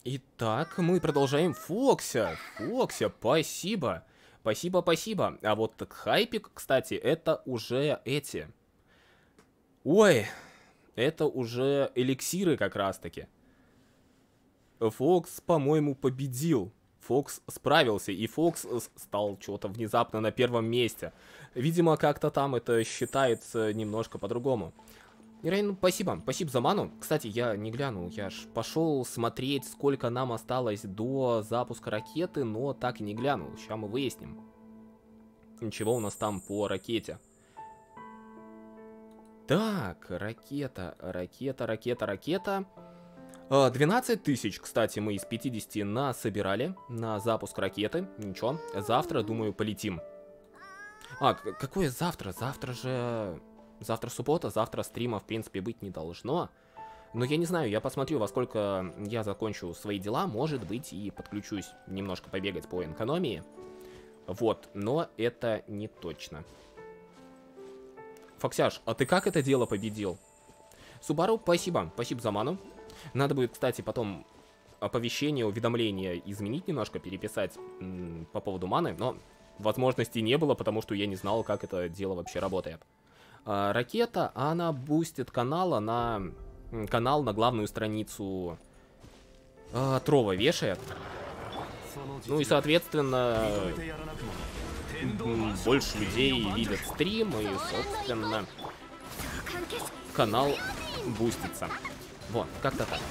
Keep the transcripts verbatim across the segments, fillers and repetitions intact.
Итак, мы продолжаем Фокся. Фокся, спасибо. Спасибо, спасибо. А вот так хайпик, кстати, это уже эти. Ой, это уже эликсиры как раз-таки. Фокс, по-моему, победил. Фокс справился, и Фокс стал что-то внезапно на первом месте. Видимо, как-то там это считается немножко по-другому. Ирайн, спасибо, спасибо за ману. Кстати, я не глянул, я ж пошел смотреть, сколько нам осталось до запуска ракеты, но так и не глянул. Сейчас мы выясним. Ничего у нас там по ракете. Так, ракета, ракета, ракета, ракета. двенадцать тысяч, кстати, мы из пятидесяти насобирали на запуск ракеты. Ничего, завтра, думаю, полетим. А, какое завтра? Завтра же... Завтра суббота, завтра стрима, в принципе, быть не должно. Но я не знаю, я посмотрю, во сколько я закончу свои дела. Может быть, и подключусь немножко побегать по экономии. Вот, но это не точно. Фоксяш, а ты как это дело победил? Субару, спасибо, спасибо за ману. Надо будет, кстати, потом оповещение, уведомление изменить немножко, переписать по поводу маны. Но возможности не было, потому что я не знал, как это дело вообще работает. А, ракета, она бустит канала на канал на главную страницу а, Трова вешает. Ну и соответственно больше людей видят стрим, и собственно канал бустится. Вот, как-то так.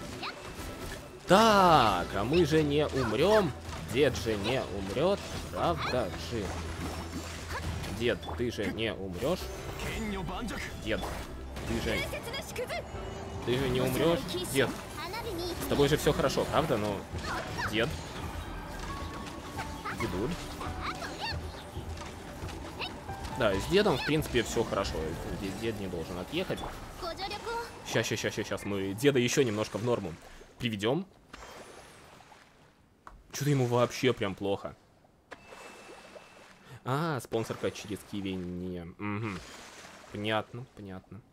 Так, а мы же не умрем. Дед же не умрет, правда же? Дед, ты же не умрешь. Дед, ты же... Ты же не умрешь. Дед, с тобой же все хорошо, правда? Ну, дед. Дедуль. Да, с дедом, в принципе, все хорошо. Здесь дед не должен отъехать. Сейчас, сейчас, сейчас, сейчас. Мы деда еще немножко в норму приведем. Что-то ему вообще прям плохо. А, спонсорка через Киви не... Угу. Понятно, понятно.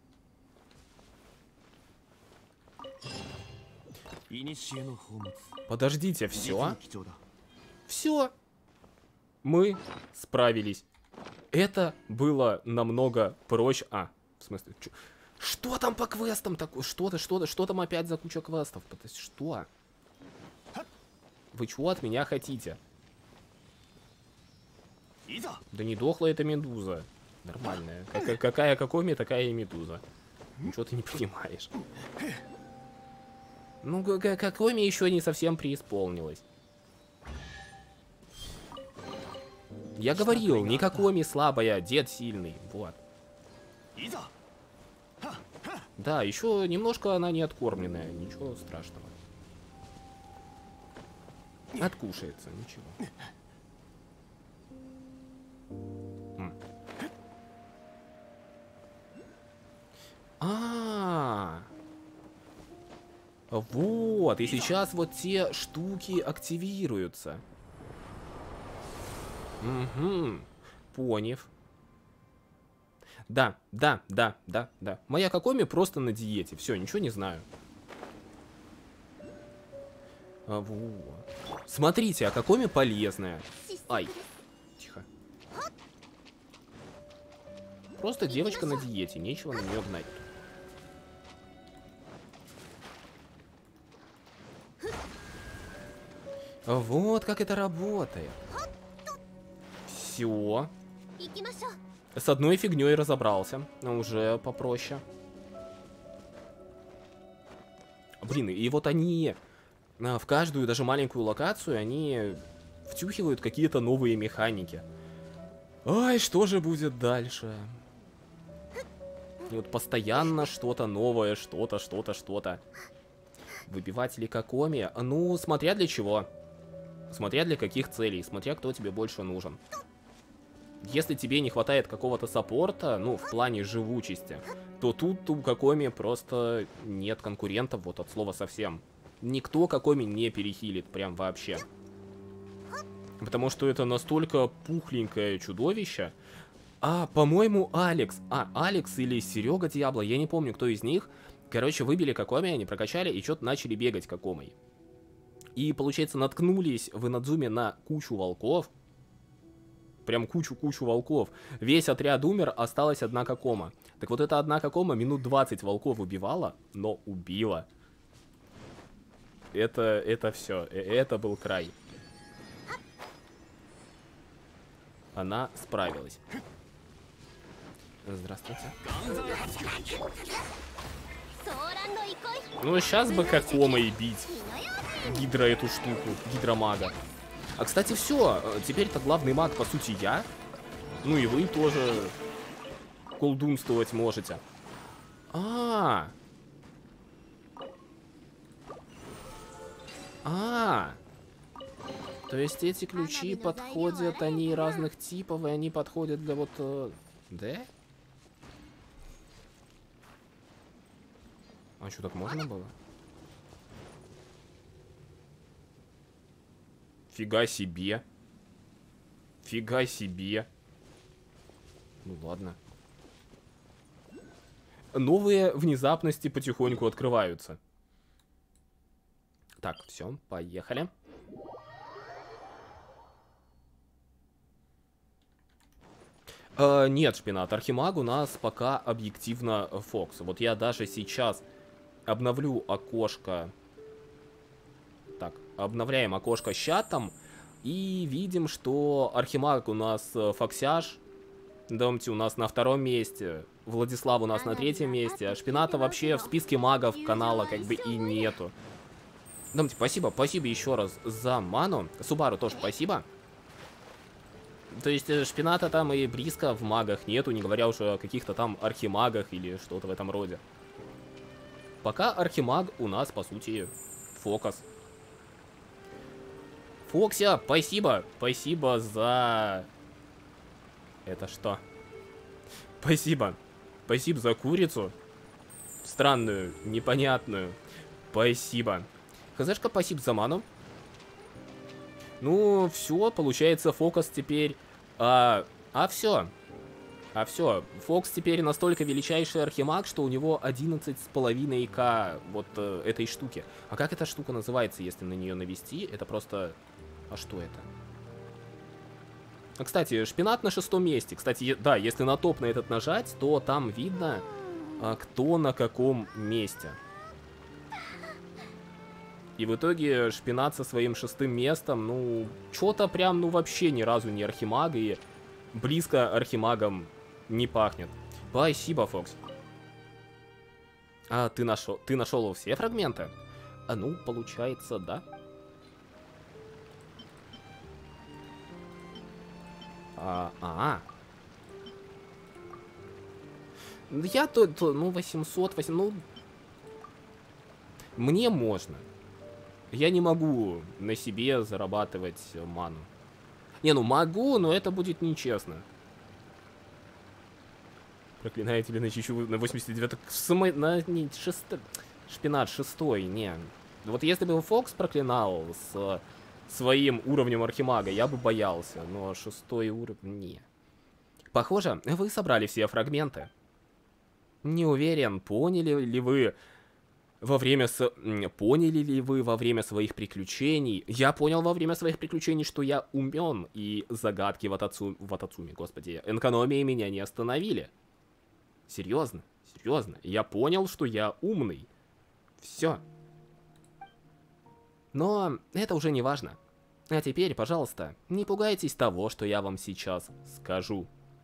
Подождите, все? Все. Мы справились. Это было намного проще. А, в смысле, чё? Что там по квестам такое? Что-то, что-то, что там опять за куча квестов? Что? Вы чего от меня хотите? Да не дохла эта медуза. Нормальная. Как, какая какоми, такая и медуза. Ничего ты не понимаешь. Ну, какоми еще не совсем преисполнилась. Я говорил, не какоми слабая, дед сильный. Вот. Да, еще немножко она не откормленная. Ничего страшного. Откушается, ничего. А, -а, а, вот, и сейчас вот те штуки активируются. Угу, поняв. Да, да, да, да, да. Моя Какоми просто на диете. Все, ничего не знаю. А, вот. Смотрите, а Какоми полезная. Ай. Тихо. Просто девочка на диете, нечего на нее гнать. Вот как это работает. Все. С одной фигней разобрался. Уже попроще. Блин, и вот они в каждую, даже маленькую локацию, они втюхивают какие-то новые механики. Ай, что же будет дальше? И вот постоянно что-то новое, что-то, что-то, что-то. Выбиватели Какоми? Ну, смотря для чего. Смотря для каких целей, смотря кто тебе больше нужен. Если тебе не хватает какого-то саппорта, ну, в плане живучести, то тут у Какоми просто нет конкурентов, вот от слова совсем. Никто Какоми не перехилит, прям вообще. Потому что это настолько пухленькое чудовище. А, по-моему, Алекс. А, Алекс или Серега Диабло, я не помню, кто из них. Короче, выбили Какоми, они прокачали и что-то начали бегать Какомой. И, получается, наткнулись в Инадзуме на кучу волков. Прям кучу-кучу волков. Весь отряд умер, осталась одна Какома. Так вот эта одна Какома минут двадцать волков убивала, но убила. Это, это все. Это был край. Она справилась. Здравствуйте. Ну, сейчас бы Какомой бить. Гидро эту штуку. Гидромага. А, кстати, все. Теперь-то главный маг, по сути, я. Ну и вы тоже колдунствовать можете. А, а, то есть эти ключи подходят, они разных типов, и они подходят для вот... э, Да? А что, так можно было? Фига себе. Фига себе. Ну ладно. Новые внезапности потихоньку открываются. Так, все, поехали. Э, нет, Шпинат, Архимаг у нас пока объективно Фокс. Вот я даже сейчас обновлю окошко. Так, обновляем окошко с чатом. И видим, что Архимаг у нас Фоксяж. Домти у нас на втором месте. Владислав у нас на третьем месте. А Шпината вообще в списке магов канала как бы и нету. Домти, спасибо, спасибо еще раз за ману. Субару тоже спасибо. То есть Шпината там и близко в магах нету, не говоря уже о каких-то там архимагах или что-то в этом роде. Пока архимаг у нас, по сути, Фокус. Фокся, спасибо. Спасибо за... Это что? Спасибо. Спасибо за курицу. Странную, непонятную. Спасибо. ХЗшка, спасибо за ману. Ну, все, получается, Фокус теперь... А, а все. А все. Фокс теперь настолько величайший архимаг, что у него одиннадцать с половиной ка вот э, этой штуки. А как эта штука называется, если на нее навести? Это просто... А что это? А, кстати, Шпинат на шестом месте. Кстати, да, если на топ на этот нажать, то там видно, а, кто на каком месте. И в итоге Шпинат со своим шестым местом, ну, что-то прям, ну, вообще ни разу не архимаг, и близко архимагом не пахнет. Спасибо, Фокс. А ты нашел, ты нашел все фрагменты? А, ну, получается, да. А, а, -а. Я то, то, ну, восемьсот, восемьсот, ну, мне можно. Я не могу на себе зарабатывать ману. Не, ну могу, но это будет нечестно. Проклинаю тебя на чищу на восемьдесят девятом. На не, шесто... Шпинат шестой, не. Вот если бы Фокс проклинал с своим уровнем архимага, я бы боялся. Но шестой уровень, не. Похоже, вы собрали все фрагменты. Не уверен, поняли ли вы... Во время с... Поняли ли вы во время своих приключений? Я понял во время своих приключений, что я умен, и загадки в Атацу... в Атацуме, господи, экономии меня не остановили. Серьезно, серьезно. Я понял, что я умный. Все. Но это уже не важно. А теперь, пожалуйста, не пугайтесь того, что я вам сейчас скажу.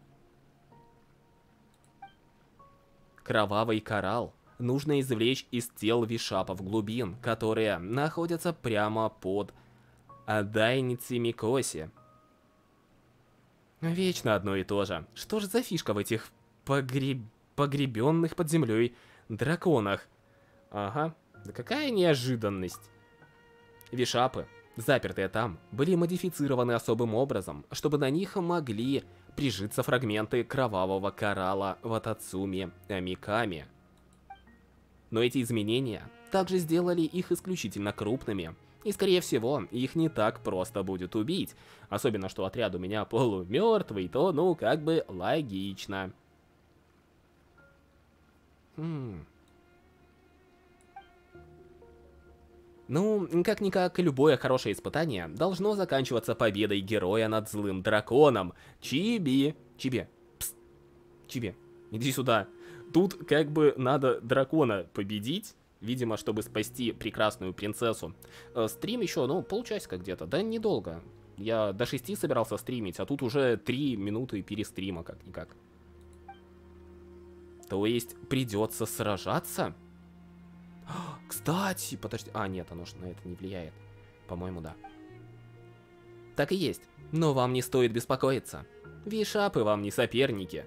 Кровавый коралл нужно извлечь из тел вишапов глубин, которые находятся прямо под Дайницей Микоси. Вечно одно и то же. Что же за фишка в этих погреб... погребенных под землей драконах? Ага, да какая неожиданность. Вишапы, запертые там, были модифицированы особым образом, чтобы на них могли прижиться фрагменты кровавого коралла в Атацуме Миками. Но эти изменения также сделали их исключительно крупными, и, скорее всего, их не так просто будет убить. Особенно, что отряд у меня полумертвый, то, ну, как бы логично. Хм. Ну, как-никак, любое хорошее испытание должно заканчиваться победой героя над злым драконом. Чиби. Чиби. Пс. Чиби. Иди сюда. Тут как бы надо дракона победить, видимо, чтобы спасти прекрасную принцессу. Э, стрим еще, ну, полчасика где-то, да недолго. Я до шести собирался стримить, а тут уже три минуты перестрима, как-никак. То есть придется сражаться? Кстати, подожди. А, нет, оно же на это не влияет. По-моему, да. Так и есть. Но вам не стоит беспокоиться. Вишапы вам не соперники.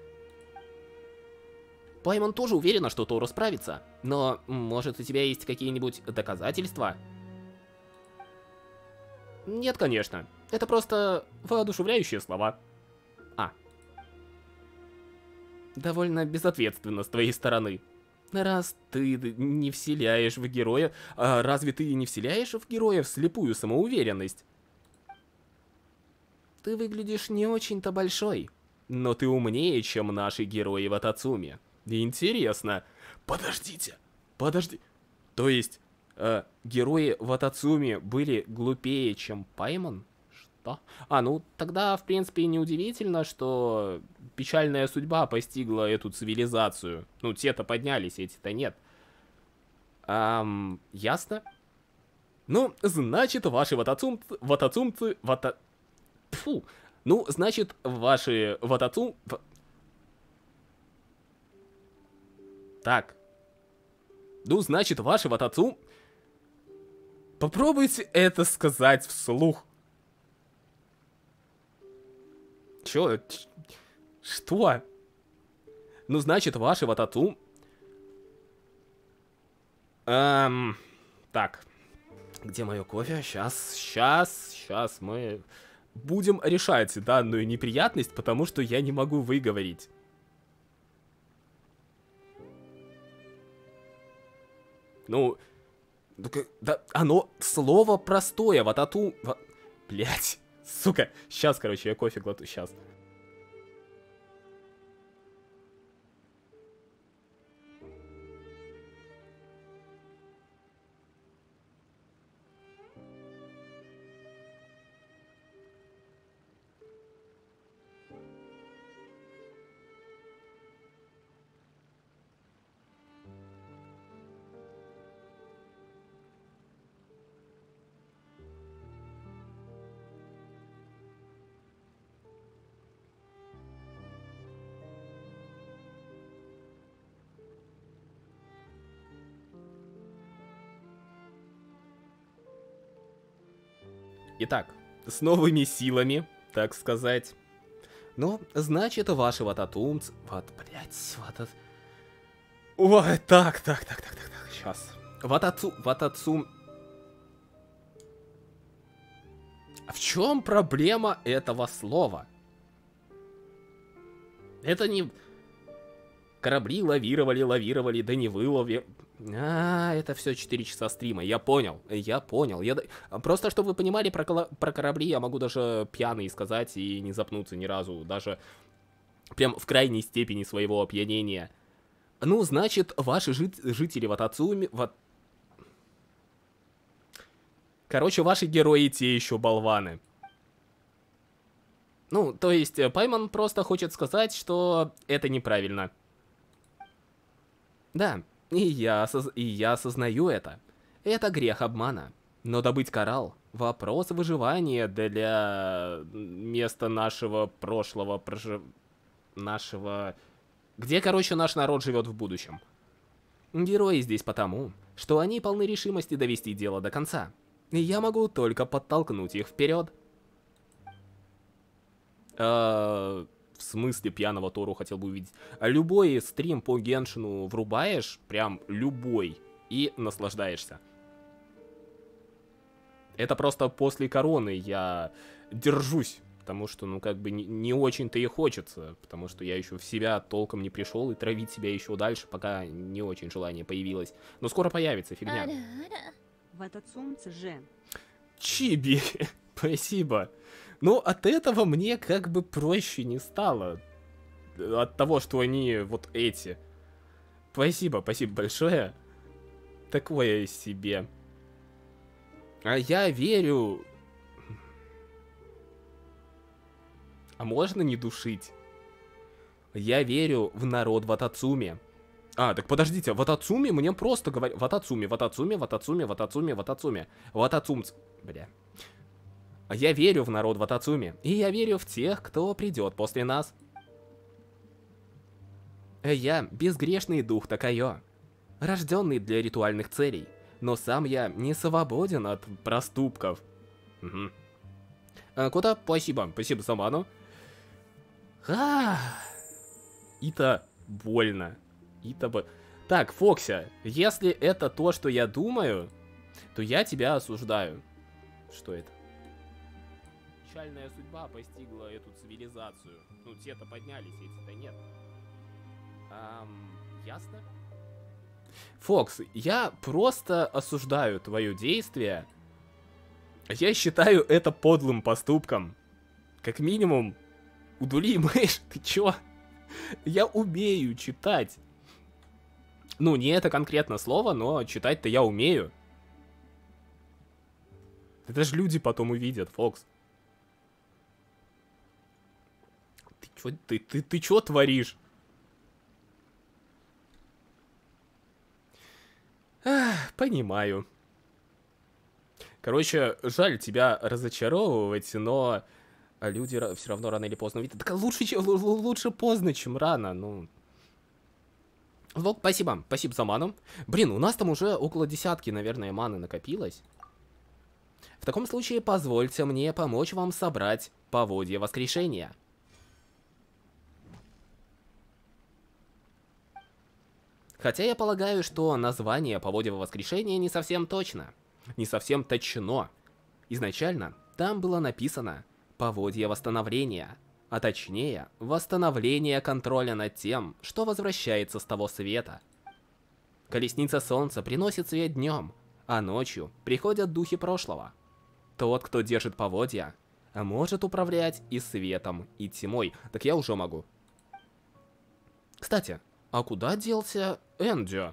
Паймон тоже уверена, что Тору справится. Но, может, у тебя есть какие-нибудь доказательства? Нет, конечно. Это просто воодушевляющие слова. А. Довольно безответственно с твоей стороны. Раз ты не вселяешь в героя... А разве ты не вселяешь в героя вслепую самоуверенность? Ты выглядишь не очень-то большой. Но ты умнее, чем наши герои в Атацуме. Интересно. Подождите. Подожди. То есть, э, герои в Атацуме были глупее, чем Паймон? Что? А, ну, тогда, в принципе, неудивительно, что печальная судьба постигла эту цивилизацию. Ну, те-то поднялись, эти-то нет. Ам, ясно? Ну, значит, ваши ватацумцы... Ватацумцы... Вата... Фу. Ну, значит, ваши ватацум... Так. Ну, значит, ваши ватацум... Попробуйте это сказать вслух. Чё? Что? Ну, значит, ваши ватацум... Эм... Так. Где мое кофе? Сейчас, сейчас, сейчас мы будем решать данную неприятность, потому что я не могу выговорить. Ну, да, оно слово простое, ватату... Ва... Блять, сука. Сейчас, короче, я кофе глоту, сейчас. Итак, с новыми силами, так сказать. Ну, значит, ваши вататумцы... Вот, блядь, ватат... Ой, так, так, так, так, так, так, сейчас. Ватацу... Ватацум... В чем проблема этого слова? Это не... Корабли лавировали, лавировали, да не вылови... А, это все четыре часа стрима, я понял, я понял. Я... Просто, чтобы вы понимали, про, коло... про корабли я могу даже пьяный сказать и не запнуться ни разу. Даже прям в крайней степени своего опьянения. Ну, значит, ваши жит... жители Ватацуми... Ват... Короче, ваши герои те еще болваны. Ну, то есть, Паймон просто хочет сказать, что это неправильно. Да. И я, осоз... и я осознаю это. Это грех обмана. Но добыть коралл — вопрос выживания для места нашего прошлого прожив... Нашего... Где, короче, наш народ живет в будущем. Герои здесь потому, что они полны решимости довести дело до конца. И я могу только подтолкнуть их вперед. Э-э... В смысле пьяного Тору хотел бы увидеть? Любой стрим по Геншину врубаешь, прям любой, и наслаждаешься. Это просто после короны я держусь, потому что, ну, как бы не, не очень-то и хочется, потому что я еще в себя толком не пришел, и травить себя еще дальше, пока не очень желание появилось. Но скоро появится, фигня. Ватацумцы же. Чиби, спасибо. Но от этого мне как бы проще не стало. От того, что они вот эти. Спасибо, спасибо большое. Такое себе. А я верю... А можно не душить? Я верю в народ Ватацуми. А, так подождите, Ватацуми мне просто говорят... Ватацуми, Ватацуми, Ватацуми, Ватацуми, Ватацуми. Ватацумц... Бля. Я верю в народ Ватацуми. И я верю в тех, кто придет после нас. Я безгрешный дух Такайо, рожденный для ритуальных целей. Но сам я не свободен от проступков. Угу. А, куда? Спасибо. Спасибо за ману. А, это больно. Это бы... Так, Фокся, если это то, что я думаю, то я тебя осуждаю. Что это? Печальная судьба постигла эту цивилизацию. Ну, те-то поднялись, эти-то нет. Ам, ясно? Фокс, я просто осуждаю твое действие. Я считаю это подлым поступком. Как минимум, удули мышь, ты чё? Я умею читать. Ну, не это конкретно слово, но читать-то я умею. Это же люди потом увидят, Фокс. Ты чё, ты, ты, ты чё творишь? Ах, понимаю. Короче, жаль тебя разочаровывать, но люди все равно рано или поздно увидят. Так лучше, лучше поздно, чем рано, ну... Вот, спасибо, спасибо за ману. Блин, у нас там уже около десятки, наверное, маны накопилось. В таком случае позвольте мне помочь вам собрать поводья воскрешения. Хотя я полагаю, что название поводья воскрешения не совсем точно. Не совсем точно. Изначально там было написано «поводья восстановления», а точнее, восстановление контроля над тем, что возвращается с того света. Колесница солнца приносит свет днем, а ночью приходят духи прошлого. Тот, кто держит поводья, может управлять и светом, и тьмой. Так я уже могу. Кстати, а куда делся Энджио?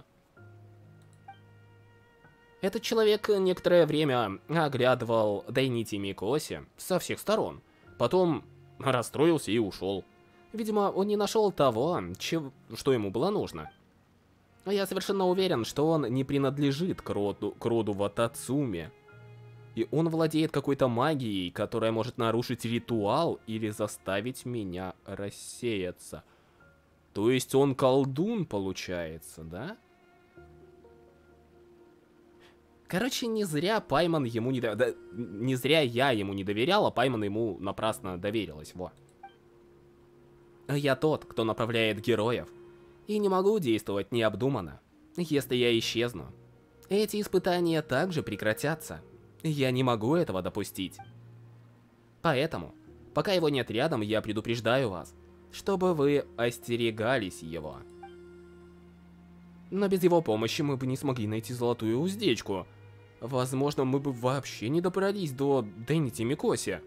Этот человек некоторое время оглядывал Дайнити Микоси со всех сторон. Потом расстроился и ушел. Видимо, он не нашел того, чего, что ему было нужно. Я совершенно уверен, что он не принадлежит к роду, к роду Ватацуми. И он владеет какой-то магией, которая может нарушить ритуал или заставить меня рассеяться. То есть он колдун, получается, да? Короче, не зря Пайман ему не доверял. Да, не зря я ему не доверял, а Пайман ему напрасно доверилась, во. Я тот, кто направляет героев. И не могу действовать необдуманно. Если я исчезну, эти испытания также прекратятся. Я не могу этого допустить. Поэтому, пока его нет рядом, я предупреждаю вас, чтобы вы остерегались его. Но без его помощи мы бы не смогли найти золотую уздечку. Возможно, мы бы вообще не добрались до Дайнити Микоси.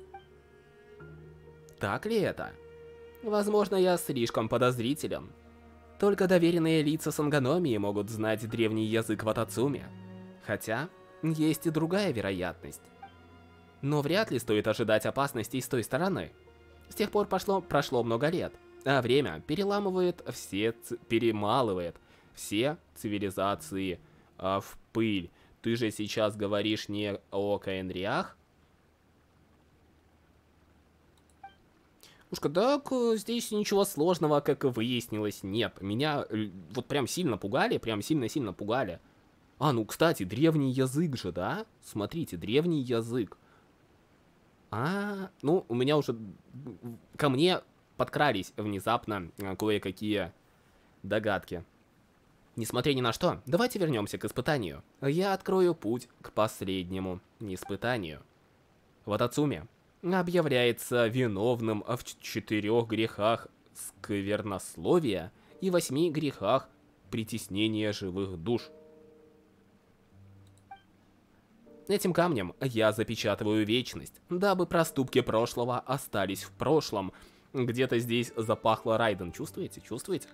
Так ли это? Возможно, я слишком подозрителен. Только доверенные лица Сангономии могут знать древний язык Ватацуми. Хотя, есть и другая вероятность. Но вряд ли стоит ожидать опасностей с той стороны. С тех пор пошло, прошло много лет, а время переламывает все, перемалывает все цивилизации а, в пыль. Ты же сейчас говоришь не о Каэнриах? Ушка, так здесь ничего сложного, как выяснилось, нет. Меня вот прям сильно пугали, прям сильно-сильно пугали. А, ну, кстати, древний язык же, да? Смотрите, древний язык. А, ну, у меня уже... Ко мне подкрались внезапно кое-какие догадки. Несмотря ни на что, давайте вернемся к испытанию. Я открою путь к последнему испытанию. Ватацуми объявляется виновным в четырех грехах сквернословия и восьми грехах притеснения живых душ. Этим камнем я запечатываю вечность, дабы проступки прошлого остались в прошлом. Где-то здесь запахло Райден. Чувствуете? Чувствуете?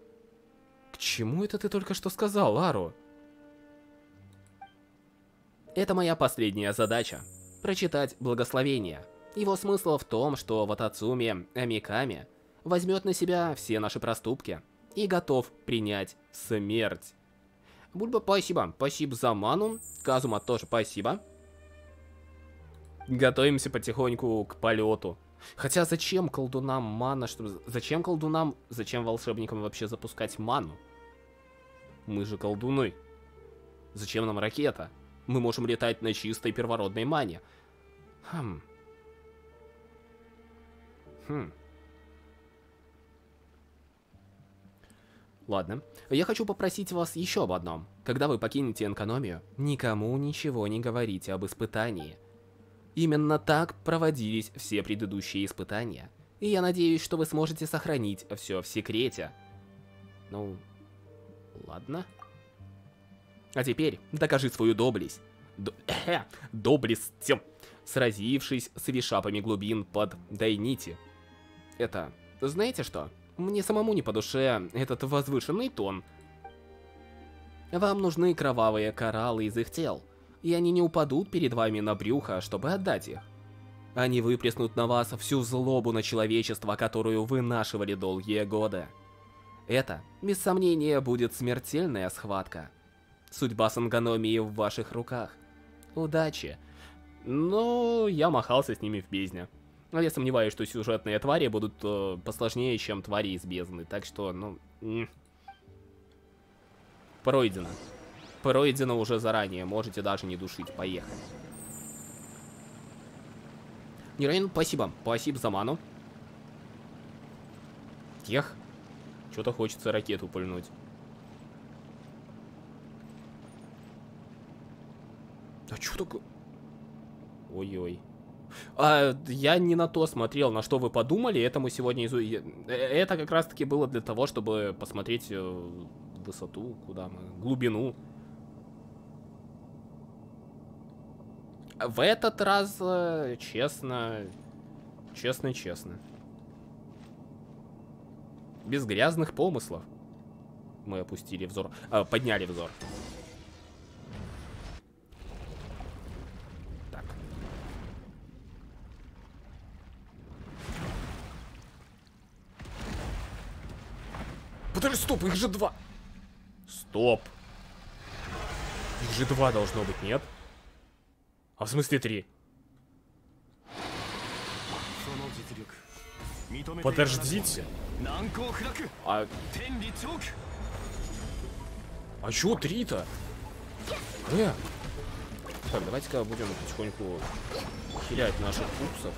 К чему это ты только что сказал, Ару? Это моя последняя задача – прочитать благословение. Его смысл в том, что Ватацуми Амиками возьмет на себя все наши проступки и готов принять смерть. Бульба, спасибо. Спасибо за ману. Казума тоже спасибо. Готовимся потихоньку к полету. Хотя зачем колдунам мана, чтобы... Зачем колдунам, зачем волшебникам вообще запускать ману? Мы же колдуны. Зачем нам ракета? Мы можем летать на чистой первородной мане. Хм. Хм. Ладно. Я хочу попросить вас еще об одном. Когда вы покинете Энкономию, никому ничего не говорите об испытании. Именно так проводились все предыдущие испытания. И я надеюсь, что вы сможете сохранить все в секрете. Ну, ладно. А теперь докажи свою доблесть. Д доблесть, сразившись с вишапами глубин под Дайнити. Это, знаете что? Мне самому не по душе этот возвышенный тон. Вам нужны кровавые кораллы из их тел, и они не упадут перед вами на брюхо, чтобы отдать их. Они выплеснут на вас всю злобу на человечество, которую вынашивали долгие годы. Это, без сомнения, будет смертельная схватка. Судьба Сангономии в ваших руках. Удачи. Но я махался с ними в бездне. Но я сомневаюсь, что сюжетные твари будут э, посложнее, чем твари из бездны. Так что, ну... Пройдено. Пройдено уже заранее. Можете даже не душить. Поехали. Нирейн, спасибо. Спасибо за ману. Тех. Что-то хочется ракету пульнуть. А что такое? Ой-ой. А, я не на то смотрел, на что вы подумали. Это мы сегодня изу... Это как раз таки было для того, чтобы посмотреть высоту, куда мы, глубину. В этот раз, честно, честно-честно. Без грязных помыслов. Мы опустили взор, а, подняли взор. Так. Подожди, стоп, их же два. Стоп. Их же два должно быть, нет? А в смысле три? Подождите. А... А чё три-то? Э? Так, давайте-ка будем потихоньку хилять наших пупсов.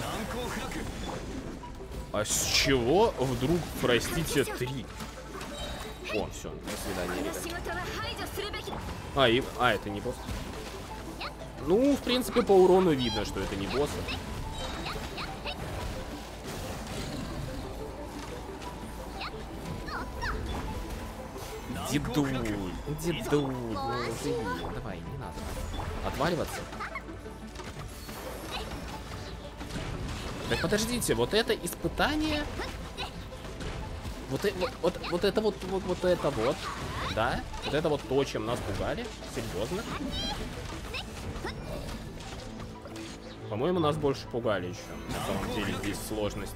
А с чего вдруг, простите, три? О, все, до свидания, ребят. А, и... а, это не босс. Ну, в принципе, по урону видно, что это не боссы. Дедуль, дедуль, ну живи, давай, не надо отваливаться. Так подождите, вот это испытание, вот, вот, вот, вот это вот, вот, вот это вот, да, вот это вот то, чем нас пугали, серьезно. По-моему, нас больше пугали еще, на самом деле здесь сложность.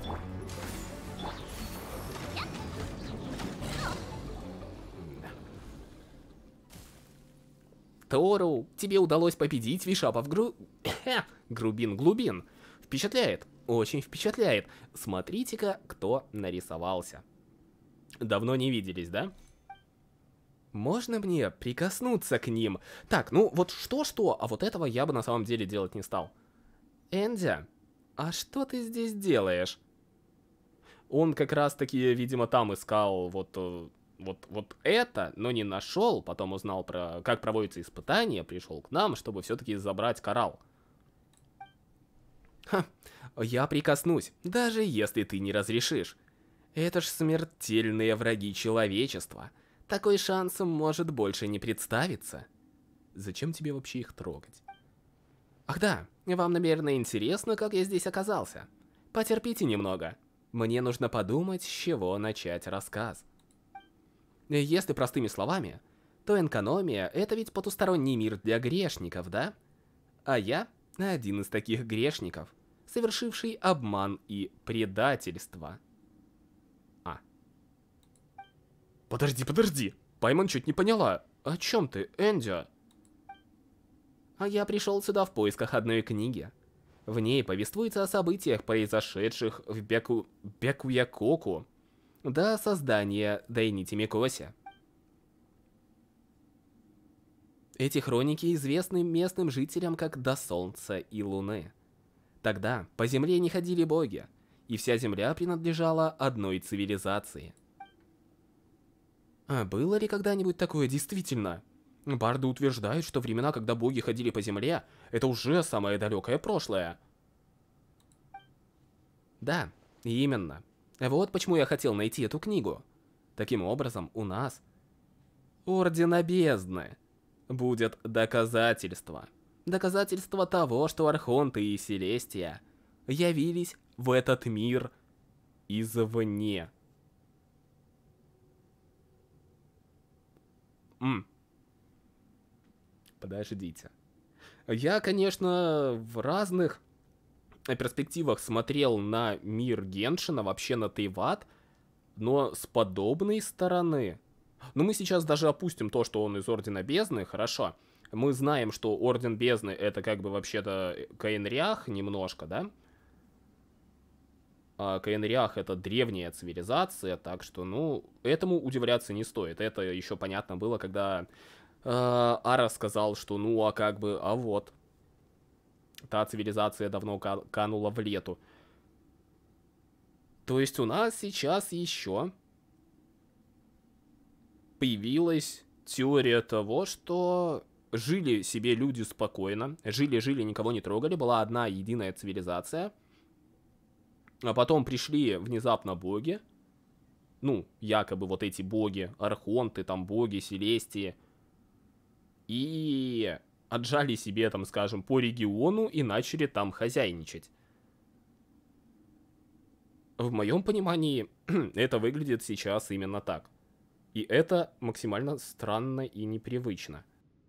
Тору, тебе удалось победить вишапов гру... Грубин Глубин. Впечатляет, очень впечатляет. Смотрите-ка, кто нарисовался. Давно не виделись, да? Можно мне прикоснуться к ним? Так, ну вот что-что, а вот этого я бы на самом деле делать не стал. Энди, а что ты здесь делаешь? Он как раз-таки, видимо, там искал вот... Вот, вот это, но не нашел, потом узнал про как проводятся испытания, пришел к нам, чтобы все-таки забрать коралл. Ха, я прикоснусь, даже если ты не разрешишь. Это ж смертельные враги человечества. Такой шанс может больше не представиться. Зачем тебе вообще их трогать? Ах да, вам, наверное, интересно, как я здесь оказался. Потерпите немного. Мне нужно подумать, с чего начать рассказ. Если простыми словами, то экономия — это ведь потусторонний мир для грешников, да? А я один из таких грешников, совершивший обман и предательство. А. Подожди, подожди. Пайман чуть не поняла. О чем ты, Энди? А я пришел сюда в поисках одной книги. В ней повествуется о событиях, произошедших в Бяку... Бякуякоку до создания Дайнити Микоси. Эти хроники известны местным жителям как «До солнца и луны». Тогда по земле не ходили боги, и вся земля принадлежала одной цивилизации. А было ли когда-нибудь такое действительно? Барды утверждают, что времена, когда боги ходили по земле, это уже самое далекое прошлое. Да, именно. Вот почему я хотел найти эту книгу. Таким образом, у нас, Ордена Бездны, будет доказательство. Доказательство того, что Архонты и Селестия явились в этот мир извне. М. Подождите. Я, конечно, в разных перспективах смотрел на мир Геншина, вообще на Тейват, но с подобной стороны. Ну, мы сейчас даже опустим то, что он из Ордена Бездны, хорошо. Мы знаем, что Орден Бездны — это как бы вообще-то Каэнриах немножко, да? А Каэнриах — это древняя цивилизация, так что, ну, этому удивляться не стоит. Это еще понятно было, когда э, Ара сказал, что ну, а как бы, а вот. Та цивилизация давно канула в лету. То есть у нас сейчас еще появилась теория того, что жили себе люди спокойно, жили-жили, никого не трогали, была одна единая цивилизация, а потом пришли внезапно боги, ну, якобы вот эти боги, архонты, там боги, селестии, и отжали себе, там, скажем, по региону и начали там хозяйничать. В моем понимании, это выглядит сейчас именно так. И это максимально странно и непривычно.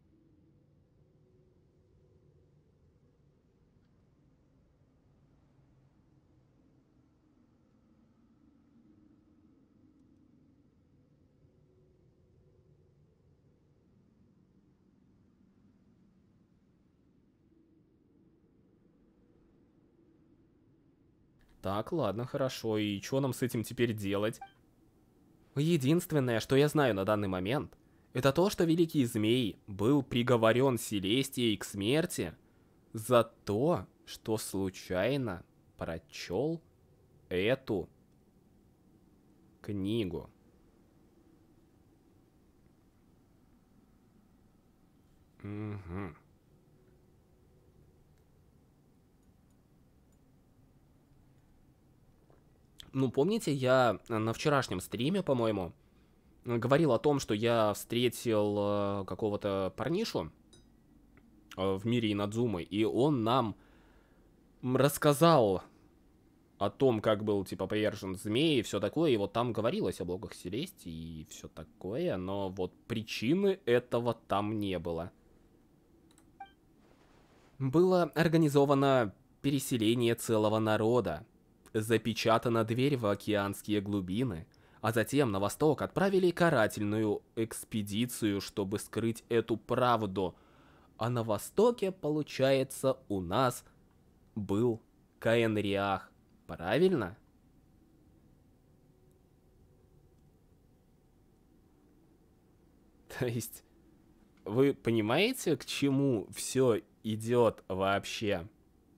Так, ладно, хорошо. И что нам с этим теперь делать? Единственное, что я знаю на данный момент, это то, что Великий Змей был приговорен Селестией к смерти за то, что случайно прочел эту книгу. Угу. Ну, помните, я на вчерашнем стриме, по-моему, говорил о том, что я встретил э, какого-то парнишу э, в мире Инадзумы, и он нам рассказал о том, как был, типа, повержен змей и все такое, и вот там говорилось о богах Селестии и все такое, но вот причины этого там не было. Было организовано переселение целого народа, запечатана дверь в океанские глубины, а затем на восток отправили карательную экспедицию, чтобы скрыть эту правду. А на востоке, получается, у нас был Каэнриах. Правильно? То есть, вы понимаете, к чему все идет вообще?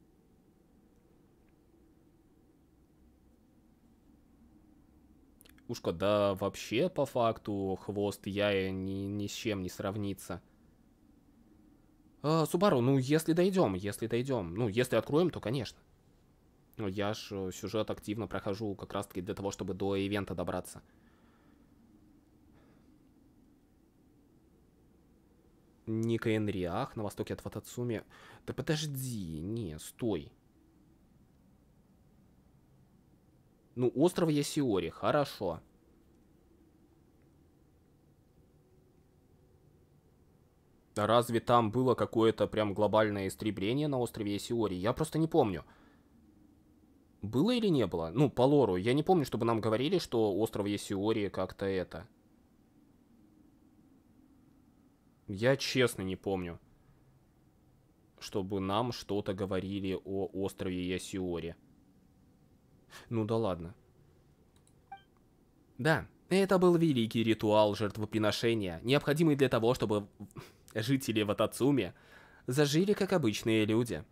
Ушко, да вообще по факту хвост я ни, ни с чем не сравнится. А, Субару, ну если дойдем, если дойдем, ну если откроем, то конечно. Ну я ж сюжет активно прохожу как раз таки для того, чтобы до ивента добраться. Ника Энриах на востоке от Ватацуми. Да подожди, не, стой. Ну, остров Ясиори, хорошо. Разве там было какое-то прям глобальное истребление на острове Ясиори? Я просто не помню. Было или не было? Ну, по лору. Я не помню, чтобы нам говорили, что остров Ясиори как-то это... Я честно не помню, чтобы нам что-то говорили о острове Ясиори. Ну да ладно. Да, это был великий ритуал жертвоприношения, необходимый для того, чтобы жители Ватацуми зажили как обычные люди.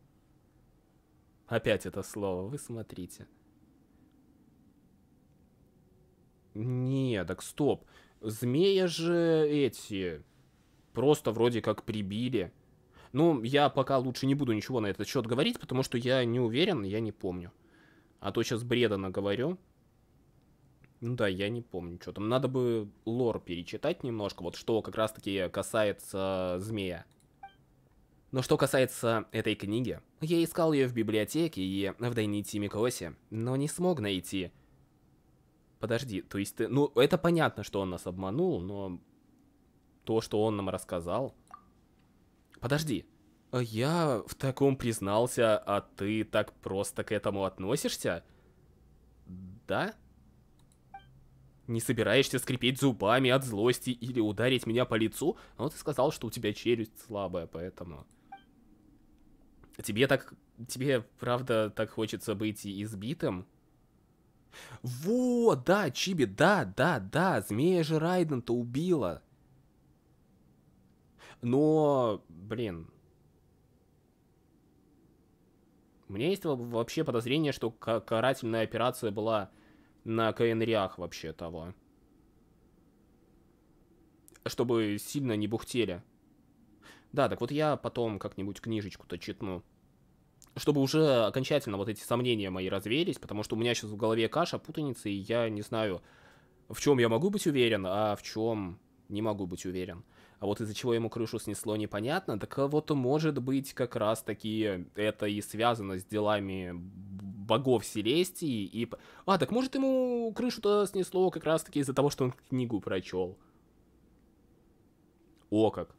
Опять это слово, вы смотрите. Не, так стоп. Змея же эти... Просто вроде как прибили. Ну, я пока лучше не буду ничего на этот счет говорить, потому что я не уверен, я не помню. А то сейчас бреда наговорю. Ну да, я не помню, что там. Надо бы лор перечитать немножко, вот что как раз-таки касается змея. Но что касается этой книги, я искал ее в библиотеке и в Дайнити Микоси, но не смог найти. Подожди, то есть ты... Ну, это понятно, что он нас обманул, но... То, что он нам рассказал... Подожди. Я в таком признался, а ты так просто к этому относишься? Да? Не собираешься скрипеть зубами от злости или ударить меня по лицу? Но ты сказал, что у тебя челюсть слабая, поэтому... Тебе так... Тебе, правда, так хочется быть избитым? Вот, да, Чиби, да, да, да, змея же Райден-то убила. Но, блин... У меня есть вообще подозрение, что карательная операция была на КНРях вообще того. Чтобы сильно не бухтели. Да, так вот я потом как-нибудь книжечку-то читну. Чтобы уже окончательно вот эти сомнения мои развеялись, потому что у меня сейчас в голове каша, путаница, и я не знаю, в чем я могу быть уверен, а в чем не могу быть уверен. А вот из-за чего ему крышу снесло, непонятно. Так вот, может быть, как раз-таки это и связано с делами богов Селестии. И... А, так может ему крышу-то снесло как раз-таки из-за того, что он книгу прочел. О как.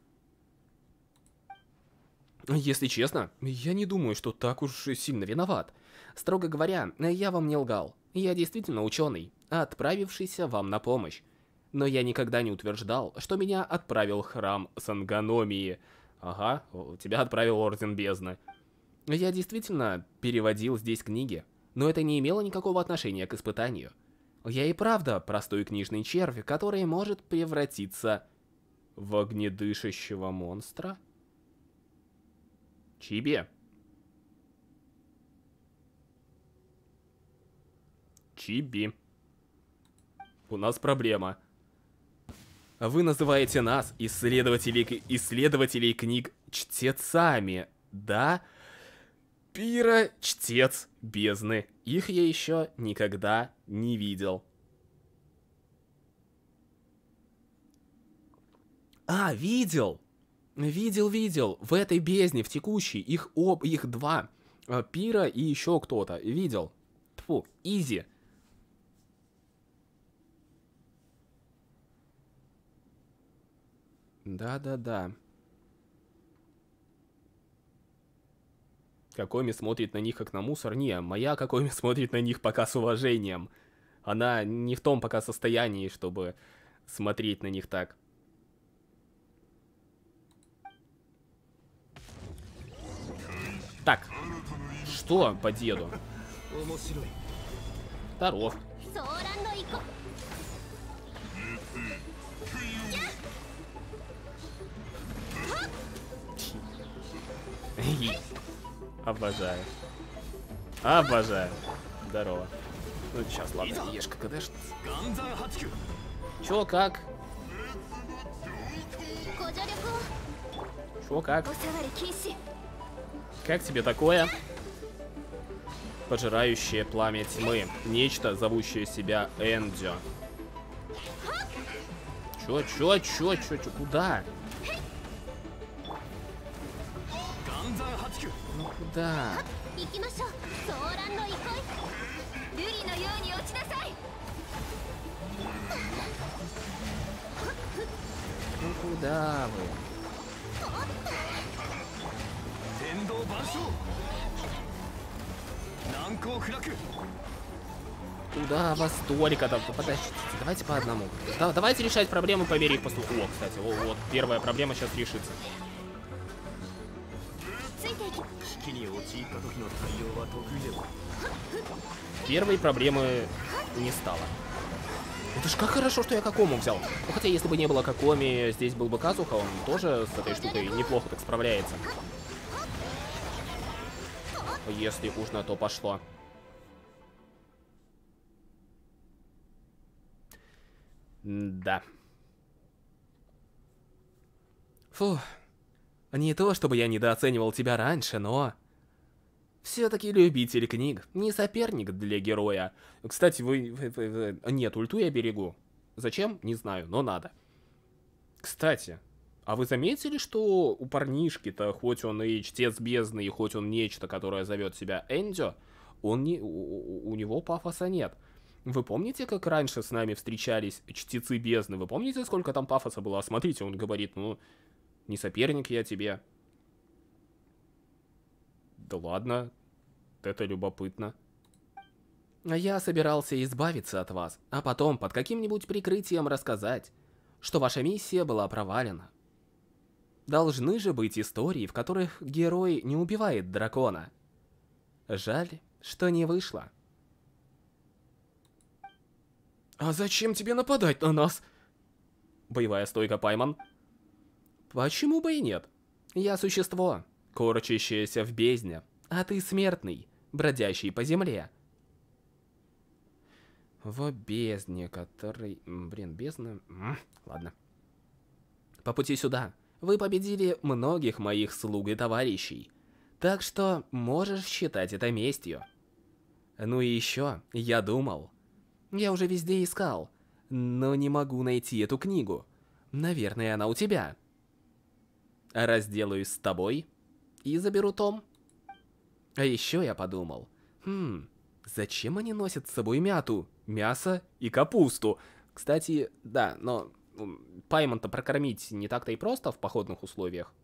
Если честно, я не думаю, что так уж сильно виноват. Строго говоря, я вам не лгал. Я действительно ученый, отправившийся вам на помощь. Но я никогда не утверждал, что меня отправил храм Сангономии. Ага, тебя отправил Орден Бездны. Я действительно переводил здесь книги, но это не имело никакого отношения к испытанию. Я и правда простой книжный червь, который может превратиться в огнедышащего монстра. Чиби. Чиби. У нас проблема. Вы называете нас, исследователей, исследователей книг, чтецами, да? Пира, чтец бездны. Их я еще никогда не видел. А, видел! Видел, видел. В этой бездне, в текущей, их об, их два. Пира и еще кто-то. Видел. Тьфу, изи. Да-да-да. Какоми смотрит на них как на мусор? Не, моя Какоми смотрит на них пока с уважением. Она не в том пока состоянии, чтобы смотреть на них так. Так, что по деду? Здоров. Обожаю. Обожаю. Здорово. Ну сейчас, ладно, ешь КДш. Чё, как? Чё, как? Как тебе такое? Пожирающее пламя тьмы. Нечто, зовущее себя Эндзё. Чё, чё, чё, чё, чё, куда? Ну куда? Ну куда вы? Куда вас столько-то? Подождите, давайте по одному. Да, давайте решать проблемы по мере их поступления. О, кстати, о, вот, первая проблема сейчас решится. Первой проблемы не стало. Это ж как хорошо, что я Какому взял. Ну, хотя, если бы не было Какоми, здесь был бы Казуха, он тоже с этой штукой неплохо так справляется. Если уж на то пошло. Да. Фу. Не то, чтобы я недооценивал тебя раньше, но... Все-таки любитель книг, не соперник для героя. Кстати, вы, вы, вы, вы... Нет, ульту я берегу. Зачем? Не знаю, но надо. Кстати, а вы заметили, что у парнишки-то, хоть он и чтец бездны, и хоть он нечто, которое зовет себя Эндзё, он не... у, у него пафоса нет. Вы помните, как раньше с нами встречались чтецы бездны? Вы помните, сколько там пафоса было? А смотрите, он говорит, ну, не соперник я тебе. Да ладно, это любопытно. А я собирался избавиться от вас, а потом под каким-нибудь прикрытием рассказать, что ваша миссия была провалена. Должны же быть истории, в которых герой не убивает дракона. Жаль, что не вышло. А зачем тебе нападать на нас? Боевая стойка, Пайман. Почему бы и нет? Я существо, корчащееся в бездне, а ты смертный, бродящий по земле. В бездне, который... Блин, бездна... Ладно. По пути сюда вы победили многих моих слуг и товарищей, так что можешь считать это местью. Ну и еще, я думал... Я уже везде искал, но не могу найти эту книгу. Наверное, она у тебя. Разделаюсь с тобой и заберу том. А еще я подумал, хм, зачем они носят с собой мяту, мясо и капусту? Кстати, да, но Пайман-то прокормить не так-то и просто в походных условиях.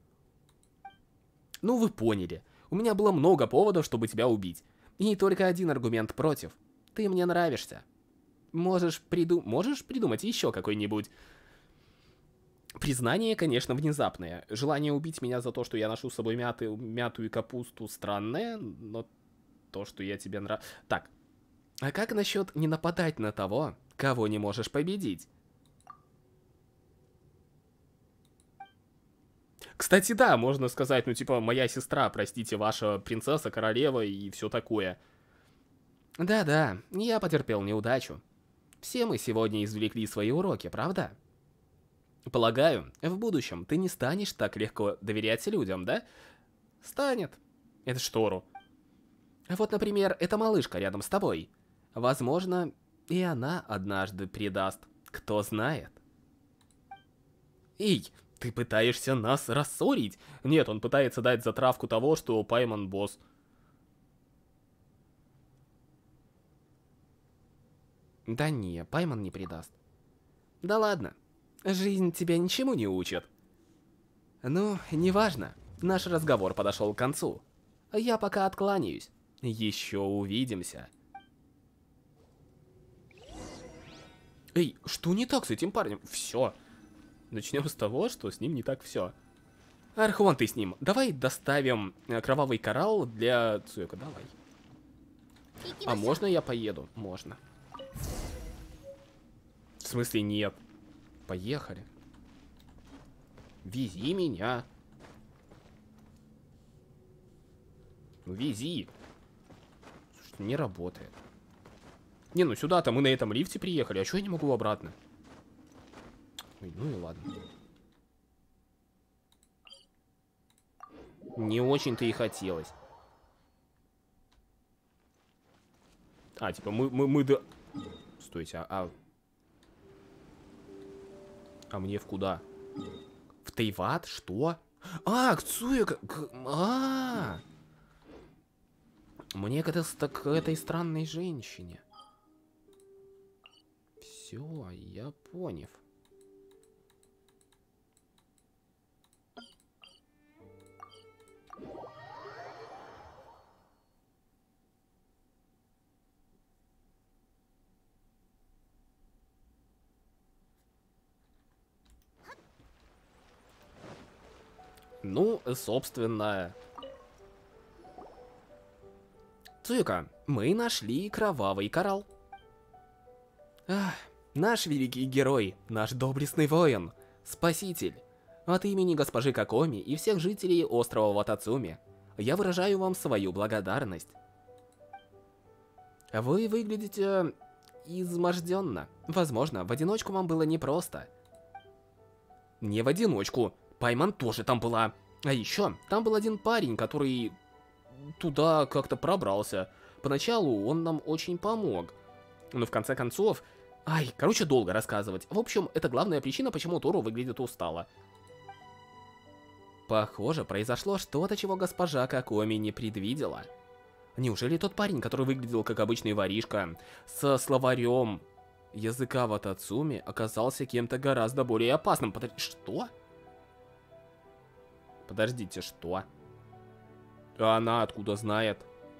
Ну вы поняли, у меня было много поводов, чтобы тебя убить. И не только один аргумент против. Ты мне нравишься. Можешь, приду... Можешь придумать еще какой-нибудь... Признание, конечно, внезапное. Желание убить меня за то, что я ношу с собой мяты, мяту и капусту, странное, но то, что я тебе нрав... Так, а как насчет не нападать на того, кого не можешь победить? Кстати, да, можно сказать, ну типа, моя сестра, простите, ваша принцесса, королева и все такое. Да-да, я потерпел неудачу. Все мы сегодня извлекли свои уроки, правда? Полагаю, в будущем ты не станешь так легко доверять людям, да? Станет. Это штору. Вот, например, эта малышка рядом с тобой. Возможно, и она однажды предаст. Кто знает. Эй, ты пытаешься нас рассорить? Нет, он пытается дать затравку того, что Пайман босс. Да не, Пайман не предаст. Да ладно, жизнь тебя ничему не учит. Ну, неважно, наш разговор подошел к концу. Я пока откланяюсь. Еще увидимся. Эй, что не так с этим парнем? Все. Начнем с того, что с ним не так все. Архон, ты с ним. Давай доставим кровавый коралл для Цуэко, давай. А можно я поеду? Можно. В смысле нет? Поехали. Вези меня. Ну вези. Слушай, не работает. Не, ну сюда-то мы на этом лифте приехали, а чё я не могу обратно? Ой, ну и ладно. Не очень-то и хотелось. А, типа мы, мы, мы до... Стойте, а, а... А мне в куда? В Тейват? Что? А, к Цуэко... А, мне к, это, к этой странной женщине. Все, я понял. Ну, собственно... Цуюка, мы нашли кровавый коралл. Ах, наш великий герой, наш доблестный воин, спаситель. От имени госпожи Какоми и всех жителей острова Ватацуми я выражаю вам свою благодарность. Вы выглядите изможденно. Возможно, в одиночку вам было непросто. Не в одиночку. Пайман тоже там была. А еще, там был один парень, который туда как-то пробрался. Поначалу он нам очень помог. Но в конце концов... Ай, короче, долго рассказывать. В общем, это главная причина, почему Тору выглядит устало. Похоже, произошло что-то, чего госпожа Какоми не предвидела. Неужели тот парень, который выглядел как обычный воришка, со словарем языка Ватацуми, оказался кем-то гораздо более опасным? Подожди, что? Подождите, что? А она откуда знает?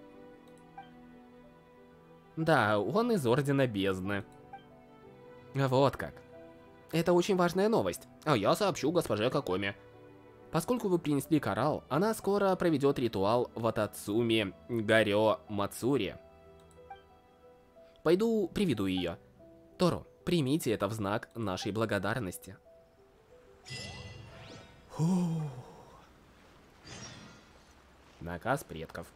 Да, он из Ордена Бездны. Вот как. Это очень важная новость. А я сообщу госпоже Какоми. Поскольку вы принесли коралл, она скоро проведет ритуал Ватацуми Гарё Мацури. Пойду приведу ее. Торо, примите это в знак нашей благодарности. Фу. Наказ предков.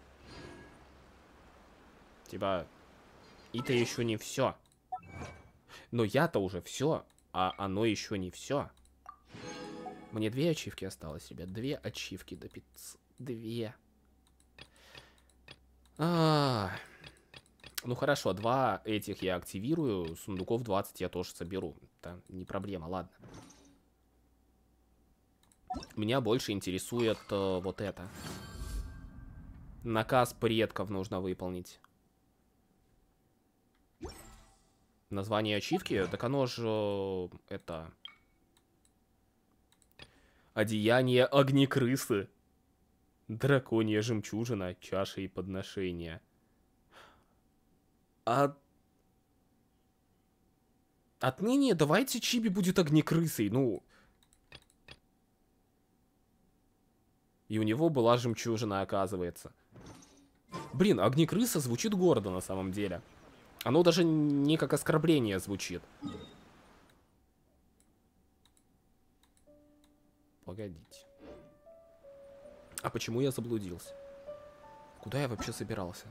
Типа, это еще не все. Но я-то уже все, а оно еще не все. Мне две ачивки осталось, ребят. Две ачивки до пятисот. Две. А -а -а. Ну хорошо, два этих я активирую. Сундуков двадцать я тоже соберу. Это не проблема, ладно. Меня больше интересует э, вот это. Наказ предков нужно выполнить. Название ачивки? Так оно же... Э, это... Одеяние огнекрысы. Драконья жемчужина, чаша и подношения. А... Отныне давайте Чиби будет огнекрысой, ну... И у него была жемчужина, оказывается. Блин, огнекрыса звучит гордо на самом деле. Оно даже не как оскорбление звучит. Погодите. А почему я заблудился? Куда я вообще собирался?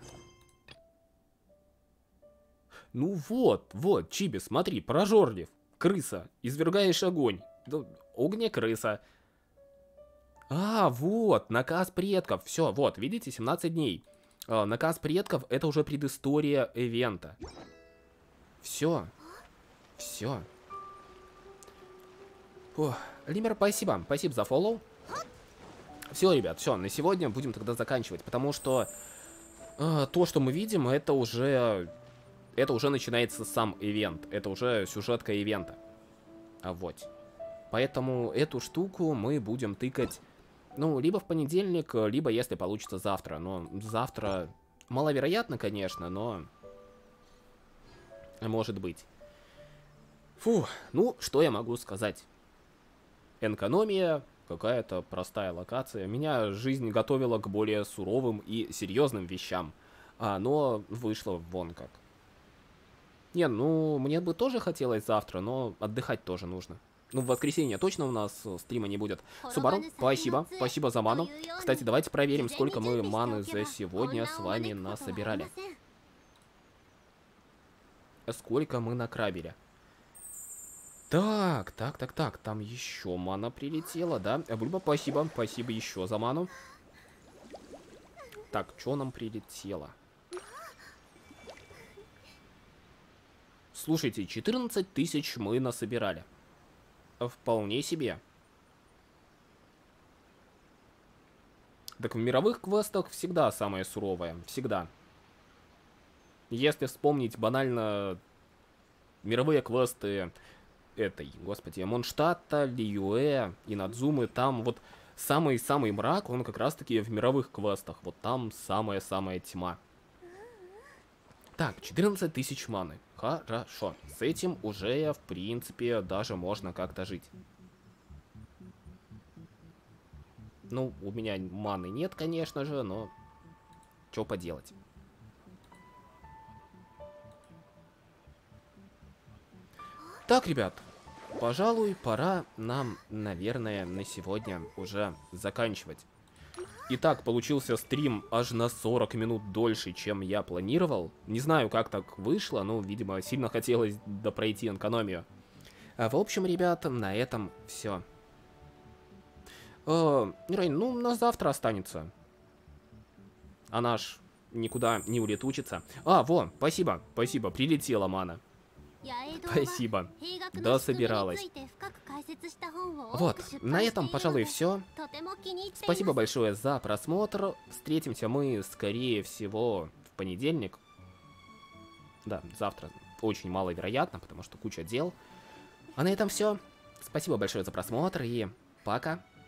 Ну вот, вот, Чиби, смотри, прожорлив. Крыса, извергаешь огонь. Да, огнекрыса. А, вот, наказ предков. Все, вот, видите, семнадцать дней. А, наказ предков — это уже предыстория ивента. Все. Все. Фух. Лимер, спасибо. Спасибо за фоллоу. Все, ребят, все, на сегодня будем тогда заканчивать, потому что э, то, что мы видим, это уже... Это уже начинается сам ивент. Это уже сюжетка ивента. А вот. Поэтому эту штуку мы будем тыкать, ну, либо в понедельник, либо, если получится, завтра. Но завтра маловероятно, конечно, но... Может быть. Фу, ну, что я могу сказать? Экономия, какая-то простая локация. Меня жизнь готовила к более суровым и серьезным вещам. А оно вышло вон как. Не, ну, мне бы тоже хотелось завтра, но отдыхать тоже нужно. Ну, в воскресенье точно у нас стрима не будет. Субару, спасибо, спасибо за ману. Кстати, давайте проверим, сколько мы маны за сегодня с вами насобирали. Сколько мы накрабили. Так, так, так, так, там еще мана прилетела, да? Бульба, спасибо, спасибо еще за ману. Так, что нам прилетело? Слушайте, четырнадцать тысяч мы насобирали. Вполне себе. Так в мировых квестах всегда самое суровое, всегда. Если вспомнить банально мировые квесты этой, господи, Монштадта, Лиюэ и Надзумы, там вот самый-самый мрак, он как раз-таки в мировых квестах. Вот там самая-самая тьма. Так, четырнадцать тысяч маны. Хорошо. С этим уже, в принципе, даже можно как-то жить. Ну, у меня маны нет, конечно же, но что поделать. Так, ребят, пожалуй, пора нам, наверное, на сегодня уже заканчивать. Итак, получился стрим аж на сорок минут дольше, чем я планировал. Не знаю, как так вышло, но, видимо, сильно хотелось допройти экономию. А в общем, ребята, на этом все. Э, Рейн, ну, на завтра останется. Она ж никуда не улетучится. А, во, спасибо, спасибо, прилетела мана. Спасибо. Дособиралась. Вот, на этом, пожалуй, все. Спасибо большое за просмотр. Встретимся мы, скорее всего, в понедельник. Да, завтра очень маловероятно, потому что куча дел. А на этом все. Спасибо большое за просмотр и пока.